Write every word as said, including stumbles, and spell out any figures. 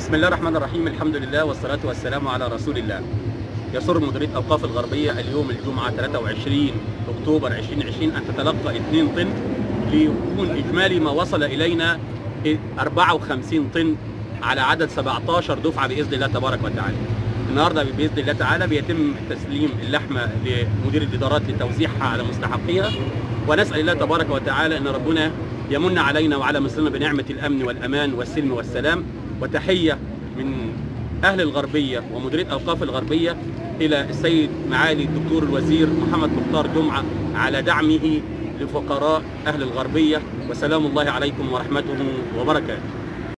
بسم الله الرحمن الرحيم. الحمد لله والصلاة والسلام على رسول الله. يسر مديرية أوقاف الغربية اليوم الجمعة ثلاثة وعشرين أكتوبر ألفين وعشرين أن تتلقى اثنين طن ليكون إجمالي ما وصل إلينا أربعة وخمسين طن على عدد سبعة عشر دفعة بإذن الله تبارك وتعالى. النهارده بإذن الله تعالى بيتم تسليم اللحمة لمدير الإدارات لتوزيعها على مستحقيها، ونسأل الله تبارك وتعالى أن ربنا يمن علينا وعلى مصرنا بنعمة الأمن والأمان والسلم والسلام. وتحية من أهل الغربية ومديرية أوقاف الغربية إلى السيد معالي الدكتور الوزير محمد مختار جمعة على دعمه لفقراء أهل الغربية، وسلام الله عليكم ورحمته وبركاته.